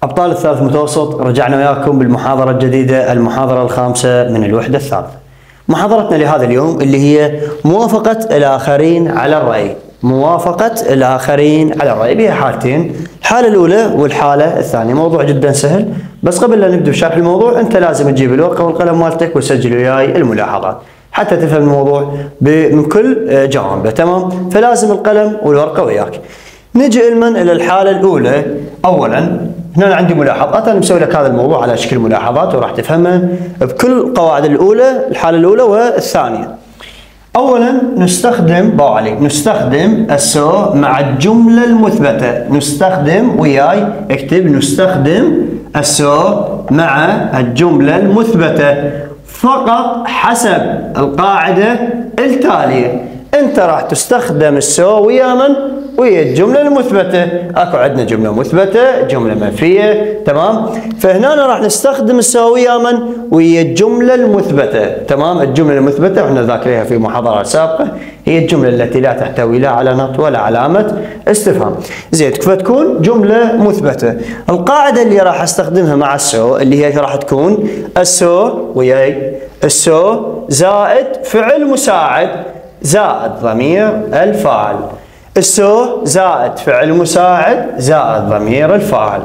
أبطال الثالث متوسط، رجعنا وياكم بالمحاضرة الجديدة، المحاضرة الخامسة من الوحدة الثالثة. محاضرتنا لهذا اليوم اللي هي موافقة الآخرين على الرأي. موافقة الآخرين على الرأي بها حالتين، الحالة الأولى والحالة الثانية. موضوع جدا سهل، بس قبل لا نبدأ بشرح الموضوع أنت لازم تجيب الورقة والقلم مالتك وتسجل وياي الملاحظات حتى تفهم الموضوع من كل جوانبه، تمام؟ فلازم القلم والورقة وياك. نجي إلى الحالة الأولى. أولا هنا عندي ملاحظات، أنا مسوي لك هذا الموضوع على شكل ملاحظات وراح تفهمها بكل القواعد الأولى، الحالة الأولى والثانية. أولا نستخدم نستخدم السو مع الجملة المثبتة. نستخدم وياي اكتب، نستخدم السو مع الجملة المثبتة فقط حسب القاعدة التالية. أنت راح تستخدم السو ويا من؟ ويا الجملة المثبتة. اكو عندنا جملة مثبتة، جملة منفية، تمام؟ فهنا راح نستخدم السو ويا من؟ ويا الجملة المثبتة، تمام؟ الجملة المثبتة واحنا ذاكرينها في محاضرات سابقة، هي الجملة التي لا تحتوي لا علامة ولا علامة استفهام. زين، فتكون جملة مثبتة. القاعدة اللي راح استخدمها مع السو اللي هي راح تكون السو وياي السو زائد فعل مساعد زائد ضمير الفاعل. السو زائد فعل مساعد زائد ضمير الفاعل.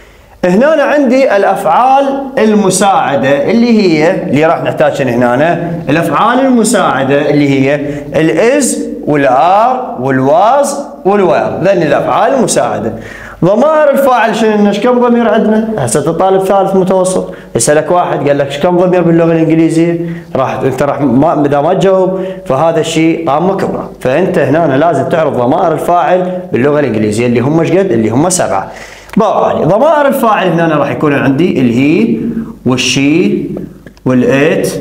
هنا أنا عندي الأفعال المساعدة اللي راح نحتاجها هنا. الأفعال المساعدة اللي هي الإز والآر والواز والوير، ذني الأفعال المساعدة. ضمائر الفاعل شنو؟ ايش كم ضمير عندنا؟ هسه طالب ثالث متوسط يسألك واحد قال لك ايش كم ضمير باللغة الإنجليزية؟ انت راح اذا ما تجاوب فهذا الشيء طامة كبرى، فانت هنا لازم تعرف ضمائر الفاعل باللغة الإنجليزية اللي هم ايش قد؟ اللي هم 7. ضمائر الفاعل هنا راح يكون عندي الهي والشي والات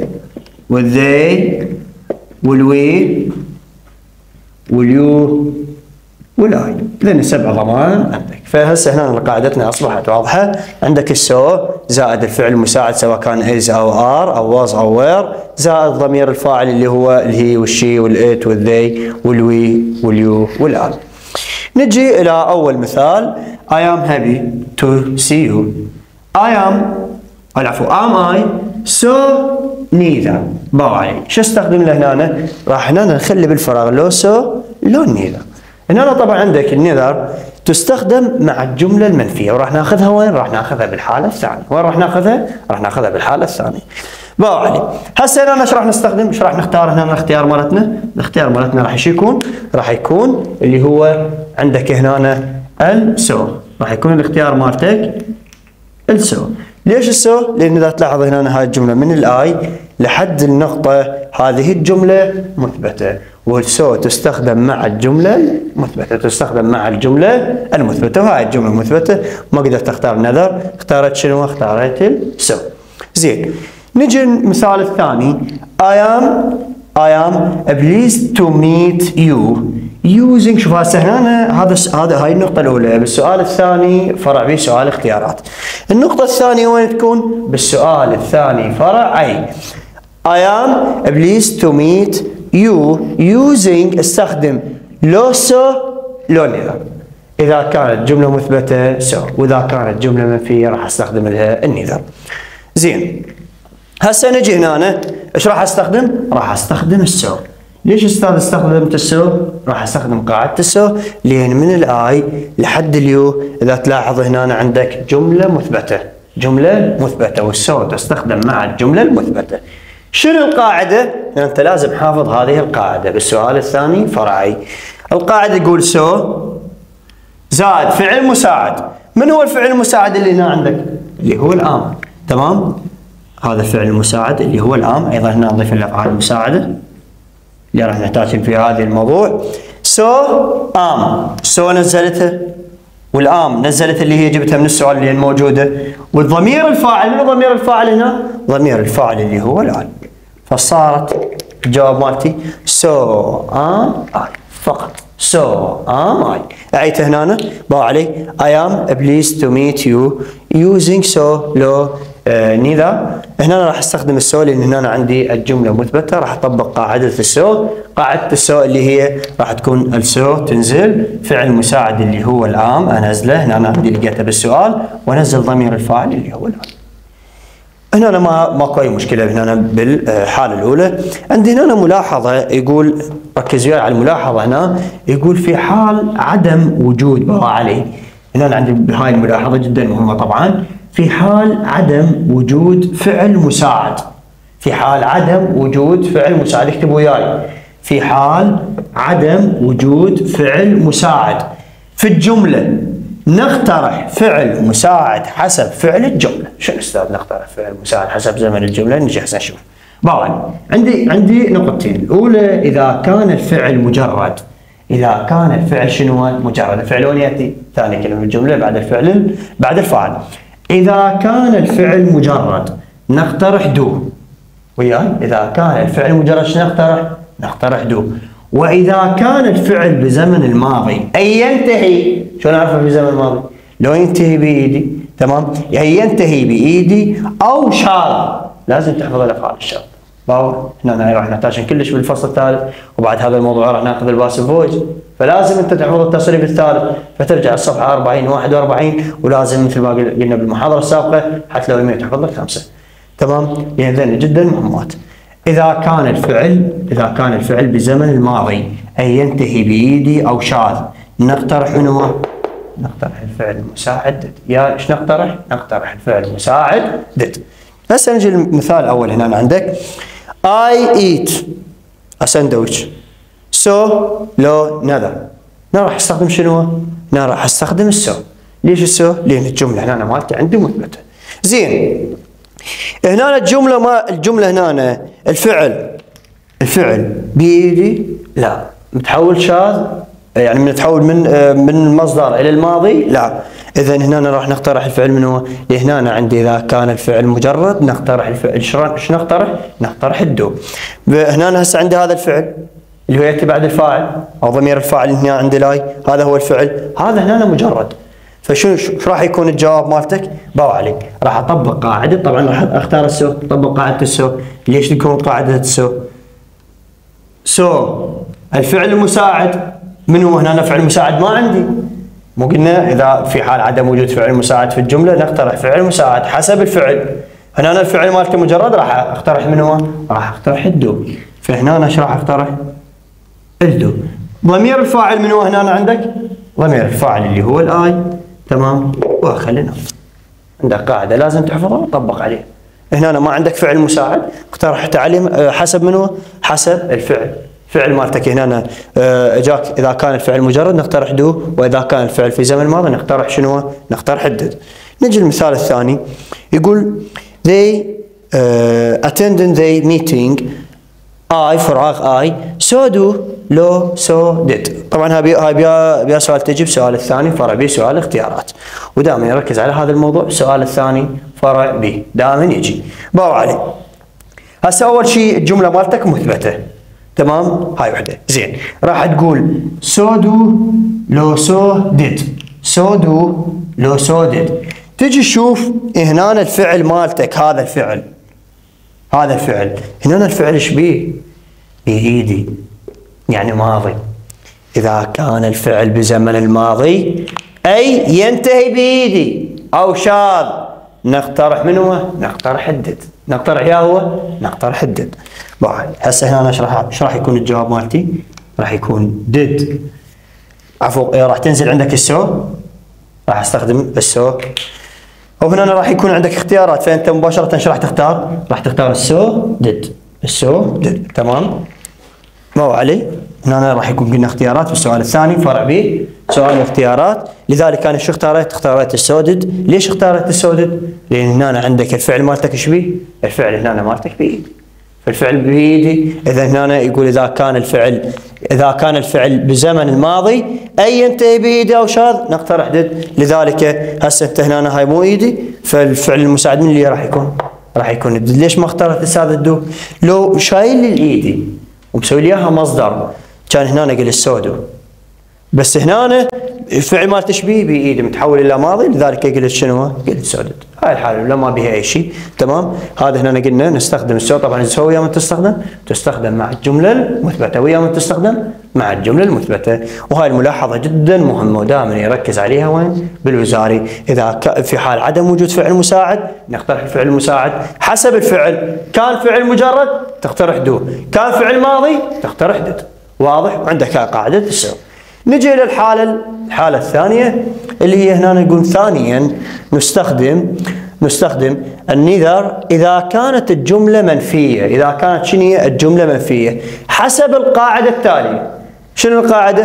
والذي والوي واليو والاي، ذني 7 ضمائر عندك. فهسه هنا قاعدتنا اصبحت واضحه. عندك السو زائد الفعل المساعد سواء كان از او ار او واز او وير زائد ضمير الفاعل اللي هو الهي والشي والات والذي والوي واليو والال. نجي الى اول مثال. I am happy to see you. am I so neither. شو استخدم له هنا؟ راح هنا نخلي بالفراغ لو سو لو neither. هنا طبعا عندك النذر تستخدم مع الجملة المنفية، وراح ناخذها وين؟ راح ناخذها بالحالة الثانية. وين راح ناخذها؟ راح ناخذها بالحالة الثانية. هسه هنا ايش راح نستخدم؟ ايش راح نختار هنا الاختيار مالتنا؟ الاختيار مالتنا راح يكون اللي هو عندك هنا السو. راح يكون الاختيار مالتك السو. ليش السو؟ لان اذا تلاحظ هنا هاي الجملة من الاي لحد النقطة هذه الجملة مثبتة، والسو تستخدم مع الجملة المثبتة، تستخدم مع الجملة المثبتة، وهاي الجملة المثبتة ما قدرت تختار نذر، اختارت شنو؟ اختارت السو. زين، نجي المثال الثاني. I am pleased to meet you using. شوف هسه هنا هاي النقطة الأولى. بالسؤال الثاني فرع به سؤال اختيارات. النقطة الثانية وين تكون؟ بالسؤال الثاني فرع أي. I am pleased to meet you using. استخدم لو سو لو نذر. إذا كانت جملة مثبتة سو، وإذا كانت جملة منفية راح استخدم لها النذر. زين، هسه نجي هنا ايش راح استخدم؟ راح استخدم السو. ليش استاذ استخدمت السو؟ راح استخدم قاعدة السو لأن من الاي لحد اليو إذا تلاحظ هنا عندك جملة مثبتة والسو تستخدم مع الجملة المثبتة. شنو القاعدة؟ أنت لازم حافظ هذه القاعدة بالسؤال الثاني فرعي. القاعدة يقول سو زائد فعل مساعد. من هو الفعل المساعد اللي هنا عندك؟ اللي هو الآم، تمام؟ هذا الفعل المساعد اللي هو الآم. أيضا هنا نضيف الأفعال المساعدة اللي راح نحتاجهم في هذا الموضوع. سو نزلتها، والآم نزلت اللي هي جبتها من السؤال اللي موجودة. والضمير الفاعل، من ضمير الفاعل هنا؟ ضمير الفاعل اللي هو الآن. فصارت الجواب مالتي I فقط. I أعيد هنا I am pleased to meet you using so لو neither. هنا راح استخدم السو لان هنا عندي الجمله مثبته، راح اطبق قاعده السو. قاعده السو اللي هي راح تكون السو تنزل فعل مساعد اللي هو الام انزله، هنا عندي لقيته بالسؤال، وانزل ضمير الفاعل اللي هو الام. هنا أنا ماكو اي مشكله هنا بالحاله الاولى. عندي هنا ملاحظه يقول، ركز وياي على الملاحظه هنا، يقول في حال عدم وجود علي. هنا عندي بهاي الملاحظه جدا مهمه طبعا، في حال عدم وجود فعل مساعد. في حال عدم وجود فعل مساعد، اكتبوا وياي، في حال عدم وجود فعل مساعد في الجمله نقترح فعل مساعد حسب فعل الجمله. شنو استاذ نقترح فعل مساعد حسب زمن الجمله؟ نجي هسه نشوف. عندي نقطتين. الاولى اذا كان الفعل مجرد، اذا كان الفعل شنو مجرد، الفعل وين ياتي؟ ثاني كلمه الجمله بعد الفعل بعد الفاعل. اذا كان الفعل مجرد نقترح دو وياي، اذا كان الفعل مجرد شنو نقترح؟ نقترح دو. واذا كان الفعل بزمن الماضي اي ينتهي، شلون اعرفه في زمن الماضي؟ لو ينتهي بايدي، تمام؟ يعني ينتهي بايدي او شاذ، لازم تحفظ الافعال الشاذ. هنا راح نحتاج كلش بالفصل الثالث، وبعد هذا الموضوع راح ناخذ الباسف فويس، فلازم انت تحفظ التصريف الثالث، فترجع الصفحه 40 41، ولازم مثل ما قلنا بالمحاضره السابقه حتى لو يمين تحفظ لك 5. تمام؟ يعني ذني جدا مهمات. إذا كان الفعل بزمن الماضي أي ينتهي بإيدي أو شاذ، نقترح منه نقترح الفعل المساعد دد. يا ايش نقترح؟ نقترح الفعل المساعد دد. هسه نجي المثال الأول. هنا عندك I eat a sandwich so لو neither. أنا راح أستخدم شنو؟ أنا راح أستخدم السو. ليش السو؟ لأن الجملة هنا مالتي عندي مثبتة. زين، هنا الجملة هنا الفعل بإيدي لا، متحول شاذ، يعني متحول من المصدر إلى الماضي لا. إذا هنا راح نقترح الفعل من هو؟ هنا عندي إذا كان الفعل مجرد نقترح الفعل. شو نقترح؟ نقترح الدو. هنا هسه عندي هذا الفعل اللي هو يأتي بعد الفاعل أو ضمير الفاعل هنا عندي لاي، هذا هو الفعل، هذا هنا مجرد. فشو راح يكون الجواب مالتك؟ باو عليك، راح اطبق قاعده، طبعا راح اختار السو، اطبق قاعده السو. ليش تكون قاعده السو؟ الفعل المساعد من هو هنا؟ فعل مساعد ما عندي، مو قلنا اذا في حال عدم وجود فعل مساعد في الجمله نقترح فعل مساعد حسب الفعل. هنا الفعل مالته مجرد، راح اقترح من هو؟ راح اقترح الدو. فهنا ايش راح اقترح؟ الدو. ضمير الفاعل من هو هنا عندك؟ ضمير الفاعل اللي هو الاي، تمام؟ وخلينا عندك قاعده لازم تحفظها وتطبق عليها. هنا ما عندك فعل مساعد، اقترحت عليه حسب منه؟ حسب الفعل. فعل مالتك هنا اجاك اذا كان الفعل مجرد نقترح دو، واذا كان الفعل في زمن الماضي نقترح شنو؟ نقترح الدد. نجي المثال الثاني، يقول they attended the meeting I فراغ I so do لو so did. طبعا هاي بيا سؤال تجيب سؤال الثاني فرع بي سؤال اختيارات، ودائما يركز على هذا الموضوع. السؤال الثاني فرع بي دائما يجي. باو عليه. هسه اول شيء الجمله مالتك مثبته، تمام؟ هاي وحده. زين، راح تقول so do لو so did، so do لو so did. تجي تشوف هنا الفعل مالتك، هذا الفعل هنا الفعل ايش بيه؟ بإيدي، يعني ماضي. إذا كان الفعل بزمن الماضي أي ينتهي بإيدي أو شاذ نقترح من هو؟ نقترح الدد. نقترح يا هو؟ نقترح الدد. هسه هنا ايش راح يكون الجواب مالتي؟ راح يكون دد، عفوا راح تنزل عندك السو، راح استخدم السو. وهنا راح يكون عندك اختيارات، فانت مباشره ايش راح تختار؟ راح تختار السو دد، السو دد، تمام؟ ما هو علي. هنا راح يكون قلنا اختيارات في السؤال الثاني فرع بي سؤال الاختيارات، لذلك انا شو اختاريت؟ اختاريت السودد. ليش اختاريت السودد؟ لان هنا عندك الفعل مالتك ايش بيه؟ الفعل هنا مالتك بايدي، فالفعل بايدي. اذا هنا يقول اذا كان الفعل بزمن الماضي اي ينتهي بايدي او شاذ نقترح دد. لذلك هسه انت هنا هاي مو ايدي، فالفعل المساعد من اللي راح يكون؟ راح يكون الدد. ليش ما اخترت استاذ الدو؟ لو شايل الايدي ومسوي لي اياها مصدر كان هنا قل السودو، بس هنا الفعل مال تشبيه بايده متحول الى ماضي، لذلك قلت شنو؟ قلت سودد. هاي الحاله لا ما بها اي شيء، تمام؟ هذا هنا قلنا نستخدم السو، طبعا السو ويا من تستخدم مع الجمله المثبته، ويا من تستخدم مع الجمله المثبته، وهاي الملاحظه جدا مهمه ودائما يركز عليها وين؟ بالوزاري. اذا في حال عدم وجود فعل مساعد نقترح الفعل المساعد حسب الفعل، كان فعل مجرد تقترح دو، كان فعل ماضي تقترح دد. واضح؟ وعندك قاعده السو. نجي الى الحاله الثانيه اللي هي هنا نقول ثانيا نستخدم النذر اذا كانت الجمله منفيه، اذا كانت شنو هي الجمله منفيه حسب القاعده التاليه. شنو القاعده؟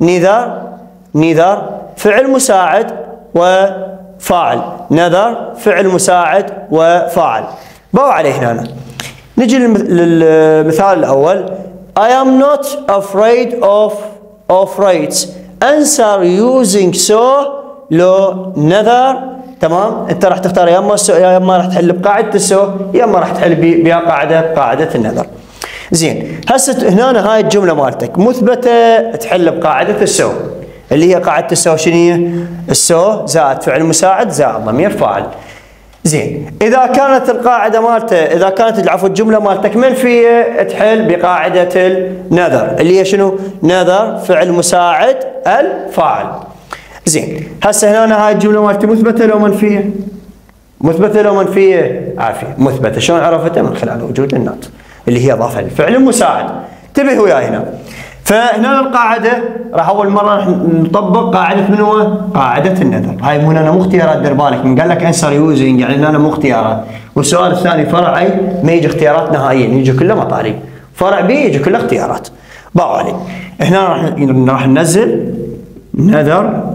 نذر فعل مساعد وفاعل، نذر فعل مساعد وفاعل. باو عليه هنا. نجي للمثال الاول I am not afraid of rates. answer using so لو neither. تمام؟ انت راح تختار يا اما راح تحل بقاعده السو، يا اما راح تحل بقاعده النذر. زين، هسه هنا هاي الجمله مالتك مثبته تحل بقاعده السو، اللي هي قاعده السو شنو هي؟ السو زائد فعل مساعد زائد ضمير فاعل. زين، اذا كانت القاعده مالته الجمله مالتك منفيه تحل بقاعده النذر اللي هي شنو؟ نذر فعل مساعد الفاعل. زين، هسه هنا هاي الجمله مالتي مثبته لو منفيه؟ مثبته لو منفيه؟ عافيه، مثبته. شلون عرفتها؟ من خلال وجود النات اللي هي اضافه للفعل المساعد. انتبه وياي هنا. فهنا القاعده راح اول مره راح نطبق قاعده من هو؟ قاعده النذر. هاي مو هنا مو اختيارات، دير بالك من قال لك انسر يوزنج يعني هنا مو اختيارات. والسؤال الثاني فرع اي ما يجي اختيارات نهائيا، يجي كله مطالب. فرع بي يجي كله اختيارات. باو عليك. هنا راح ننزل نذر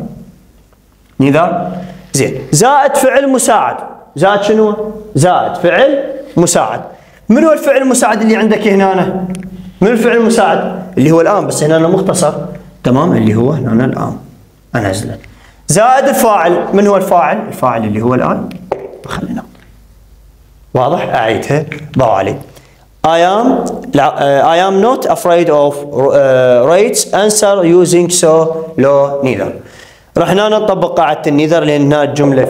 زين زائد فعل مساعد. زائد شنو؟ زائد فعل مساعد. من هو الفعل المساعد اللي عندك هنا؟ من الفعل المساعد؟ اللي هو الآن، بس هنا مختصر، تمام؟ اللي هو هنا الآن أنزله. زائد الفاعل. من هو الفاعل؟ الفاعل اللي هو الآن. خلينا واضح؟ أعيدها. باو علي. I am not afraid of rates. answer using so لو neither. راح هنا نطبق قاعدة النذر لأن الجملة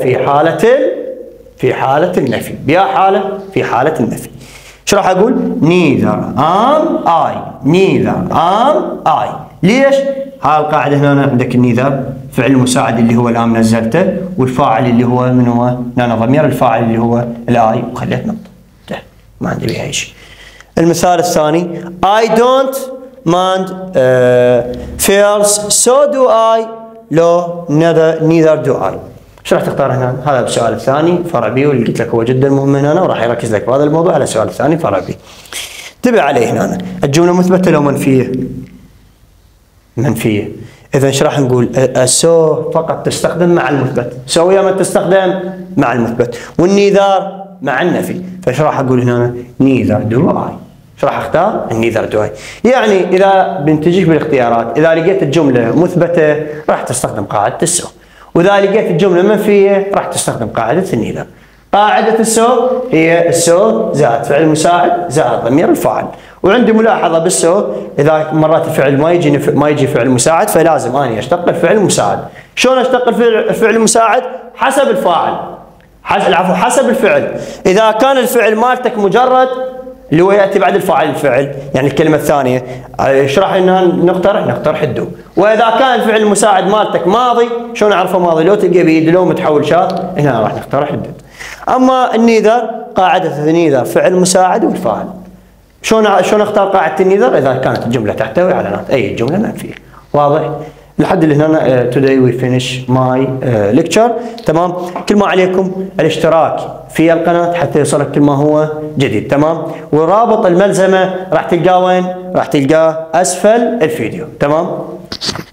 في حالة النفي. بيا حالة؟ في حالة النفي. شو راح اقول؟ neither am I. neither am I. ليش؟ هاي القاعدة هنا عندك النذر فعل مساعد اللي هو الآن نزلته، والفاعل اللي هو من هو؟ هنا ضمير الفاعل اللي هو الآي، وخليت نقطة. ما عندي بيها أي شيء. المثال الثاني I don't mind fears so do I لو neither do I. شو راح تختار هنا؟ هذا بالسؤال الثاني فرع بي، واللي قلت لك هو جدا مهم هنا وراح يركز لك بهذا الموضوع على السؤال الثاني فرع بي. انتبه عليه هنا. الجمله مثبته لو منفيه؟ منفيه. اذا ايش راح نقول؟ السو فقط تستخدم مع المثبت، سو يا من تستخدم مع المثبت، والنيذر مع النفي. فايش راح اقول هنا؟ نيذر دو اي. ايش راح اختار؟ النيذر دو اي. يعني اذا بنتجيك بالاختيارات، اذا لقيت الجمله مثبته راح تستخدم قاعده السو، واذا لقيت الجمله منفيه راح تستخدم قاعده النيذر. قاعده السو هي السو زائد فعل مساعد زائد ضمير الفاعل. وعندي ملاحظه بالسو، اذا مرات الفعل ما يجي فعل مساعد فلازم اني اشتق الفعل المساعد. شلون اشتق الفعل المساعد؟ حسب الفاعل. حسب الفعل. اذا كان الفعل مالتك مجرد اللي هو ياتي بعد الفاعل الفعل، يعني الكلمه الثانيه، ايش راح نقترح الدو. واذا كان الفعل المساعد مالتك ماضي، شلون اعرفه ماضي؟ لو تلقى بيد لو متحول شاء، هنا راح نقترح الدد. اما النيذر قاعده النيذر فعل مساعد والفاعل. شلون اختار قاعده النيذر؟ اذا كانت الجمله تحتوي على نات، اي جمله منفيه. واضح؟ لحد اللي هنا today we finish my lecture. تمام؟ كل ما عليكم الاشتراك في القناه حتى يوصلك كل ما هو جديد. تمام؟ ورابط الملزمه راح تلقاه وين؟ راح تلقاه اسفل الفيديو. تمام؟